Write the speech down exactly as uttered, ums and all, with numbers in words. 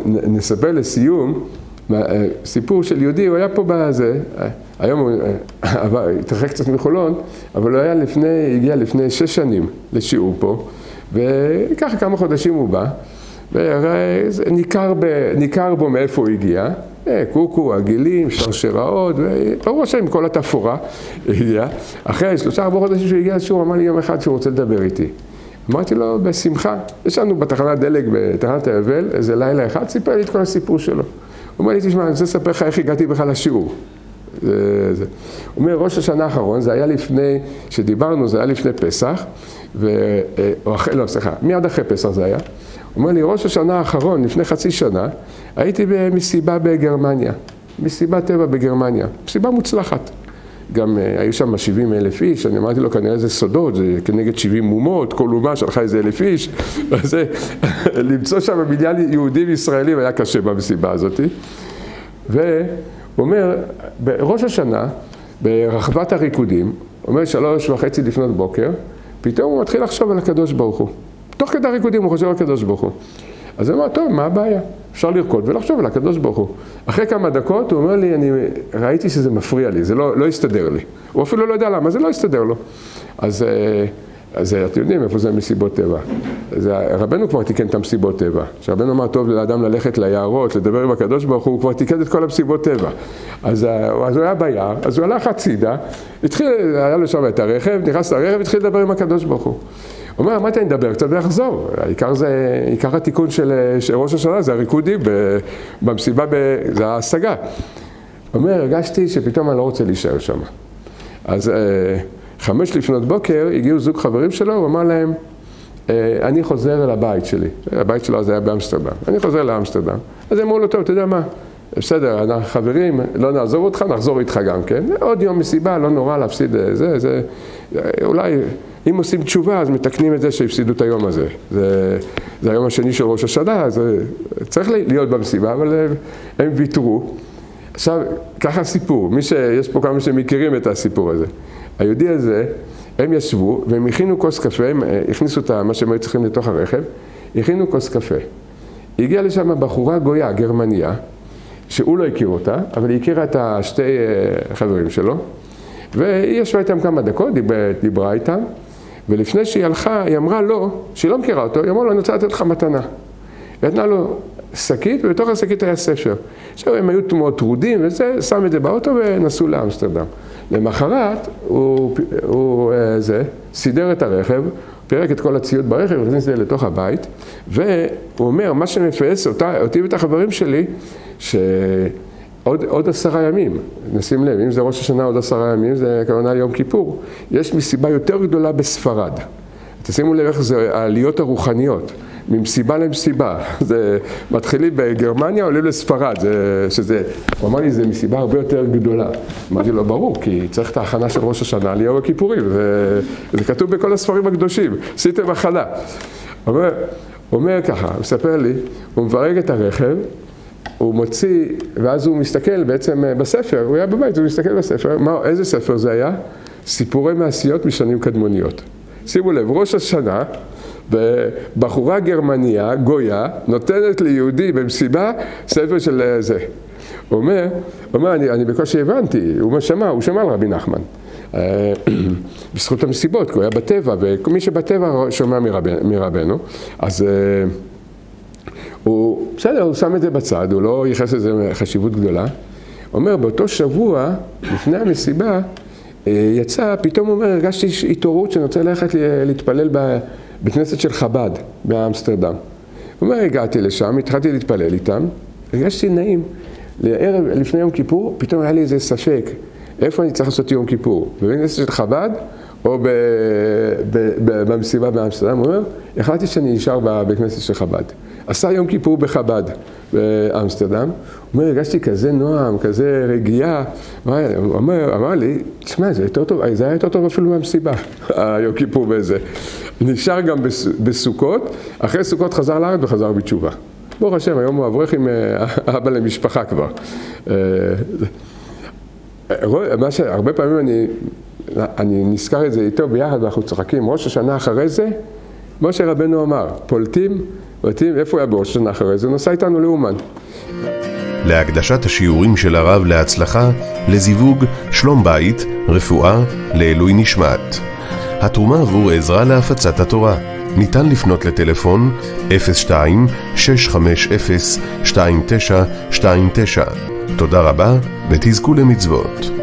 נספר לסיום, סיפור של יהודי, הוא היה פה בזה, היום הוא התרחק קצת מחולון, אבל הוא היה לפני, הגיע לפני שש שנים לשיעור פה, וככה כמה חודשים הוא בא, וניכר בו מאיפה הוא הגיע, קוקו, עגילים, שרשראות, וברור שם כל התפאורה הגיע. אחרי שלושה ארבעה חודשים שהוא הגיע לשיעור, אמר לי יום אחד שהוא רוצה לדבר איתי. אמרתי לו, בשמחה. יש לנו בתחנת דלק, בתחנת היובל, איזה לילה אחד, סיפר לי את כל הסיפור שלו. הוא אומר לי, תשמע, אני רוצה לספר לך איך הגעתי בכלל לשיעור. זה, זה. הוא אומר, ראש השנה האחרון, זה היה לפני, שדיברנו, זה היה לפני פסח, ו... או אחרי, לא, סליחה, מיד אחרי פסח זה היה. הוא אומר לי, ראש השנה האחרון, לפני חצי שנה, הייתי במסיבה בגרמניה, מסיבה טבע בגרמניה, מסיבה מוצלחת. גם היו שם שבעים אלף איש, אני אמרתי לו, כנראה זה סודות, זה כנגד שבעים אומות, כל אומה שלחה איזה אלף איש, וזה, למצוא שם בניין יהודים ישראלים היה קשה במסיבה הזאת. והוא אומר, בראש השנה, ברחבת הריקודים, הוא אומר שלוש וחצי לפנות בוקר, פתאום הוא מתחיל לחשוב על הקדוש ברוך הוא. תוך כדי הריקודים הוא חושב על הקדוש ברוך הוא. אז הוא אומר, טוב, מה הבעיה? אפשר לרקוד ולחשוב על הקדוש ברוך הוא. אחרי כמה דקות הוא אומר לי, אני ראיתי שזה מפריע לי, זה לא, לא הסתדר לי. הוא אפילו לא יודע למה, זה לא הסתדר לו. אז, אז אתם יודעים איפה זה מסיבות טבע. אז רבנו כבר תיקן את המסיבות טבע. כשרבנו אמר, טוב לאדם ללכת ליערות, לדבר עם הקדוש ברוך הוא, הוא כבר תיקן את כל המסיבות טבע. אז, אז הוא היה ביער, אז הוא הלך הצידה, התחיל, היה לו שם את הרכב, נכנס לרכב, התחיל לדבר עם הקדוש ברוך הוא. הוא אומר, אמרתי, אני אדבר קצת ויחזור. העיקר זה, עיקר התיקון של, של ראש השנה, זה הריקודים במסיבה, זה ההשגה. הוא אומר, הרגשתי שפתאום אני לא רוצה להישאר שם. אז חמש לפנות בוקר, הגיעו זוג חברים שלו, הוא אמר להם, אני חוזר אל הבית שלי. הבית שלו אז היה באמסטרדם. אני חוזר לאמסטרדם. אז הם אמרו לו, טוב, אתה יודע מה? בסדר, אנחנו חברים, לא נעזור אותך, נחזור איתך גם כן. עוד יום מסיבה, לא נורא להפסיד זה, זה, אולי... אם עושים תשובה, אז מתקנים את זה שהפסידו את היום הזה. זה, זה היום השני של ראש השנה, זה צריך להיות במסיבה, אבל הם, הם ויתרו. עכשיו, ככה סיפור, מי שיש פה כמה שמכירים את הסיפור הזה. היהודי הזה, הם ישבו והם הכינו כוס קפה, הם הכניסו את מה שהם היו צריכים לתוך הרכב, הכינו כוס קפה. הגיעה לשם בחורה גויה, גרמניה, שהוא לא הכיר אותה, אבל היא הכירה את השתי חברים שלו, והיא ישבה איתם כמה דקות, דיברה איתם, ולפני שהיא הלכה, היא אמרה לו, שהיא לא מכירה אותו, היא אמרה לו, אני רוצה לתת לך מתנה. היא נתנה לו שקית, ובתוך השקית היה ספר. עכשיו הם היו מאוד טרודים, וזה, שם את זה באוטו ונסעו לאמסטרדם. למחרת, הוא, הוא זה, סידר את הרכב, פירק את כל הציוד ברכב, הכניס את זה לתוך הבית, והוא אומר, מה שמפייס אותה, אותי ואת החברים שלי, ש... עוד, עוד עשרה ימים, נשים לב, אם זה ראש השנה עוד עשרה ימים, זה כוונה ליום כיפור. יש מסיבה יותר גדולה בספרד. תשימו לב איך זה העליות הרוחניות, ממסיבה למסיבה. זה מתחילים בגרמניה, עולים לספרד. זה, שזה, הוא אמר לי, זה מסיבה הרבה יותר גדולה. אמרתי לו, ברור, כי צריך את ההכנה של ראש השנה ליום הכיפורים. זה, זה כתוב בכל הספרים הקדושים. עשיתם הכנה. הוא אומר, הוא אומר ככה, הוא מספר לי, הוא מברג את הרכב, הוא מוציא, ואז הוא מסתכל בעצם בספר, הוא היה בבית, הוא מסתכל בספר, מה, איזה ספר זה היה? סיפורי מעשיות משנים קדמוניות. שימו לב, ראש השנה, בחורה גרמניה, גויה, נותנת ליהודי במסיבה ספר של זה. הוא אומר, הוא אומר, אני, אני בקושי הבנתי, הוא שמע, הוא שמע על רבי נחמן. בזכות המסיבות, כי הוא היה בטבע, ומי שבטבע שומע מרבנו, אז... הוא, בסדר, הוא שם את זה בצד, הוא לא ייחס לזה חשיבות גדולה. הוא אומר, באותו שבוע, לפני המסיבה, יצא, פתאום הוא אומר, הרגשתי התעוררות שאני רוצה ללכת להתפלל בבית כנסת של חב"ד, באמסטרדם. הוא אומר, הגעתי לשם, התחלתי להתפלל איתם, הרגשתי נעים. לערב, לפני יום כיפור, פתאום היה לי איזה ספק, איפה אני צריך לעשות יום כיפור? בבית כנסת של חב"ד, או במסיבה באמסטרדם? הוא אומר, החלטתי שאני נשאר בבית כנסת של חב"ד. עשה יום כיפור בחב"ד באמסטרדם, הוא אומר, הרגשתי כזה נועם, כזה רגיעה, הוא אומר, אמר לי, תשמע, זה יותר טוב, זה היה יותר טוב אפילו מהמסיבה, היום כיפור בזה. נשאר גם בסוכות, אחרי סוכות חזר לארץ וחזר בתשובה. ברוך השם, היום הוא אברך עם אבא למשפחה כבר. מה שהרבה פעמים אני, אני נזכר את זה איתו ביחד, ואנחנו צוחקים, ראש השנה אחרי זה, משה רבנו אמר, פולטים, פולטים, איפה היה בראש השנה אחרי זה? הוא נסע איתנו לאומן. להקדשת השיעורים של הרב להצלחה, לזיווג, שלום בית, רפואה, לעילוי נשמת. התרומה עבור עזרה להפצת התורה. ניתן לפנות לטלפון אפס שתיים שש חמש אפס שתיים תשע שתיים תשע. תודה רבה ותזכו למצוות.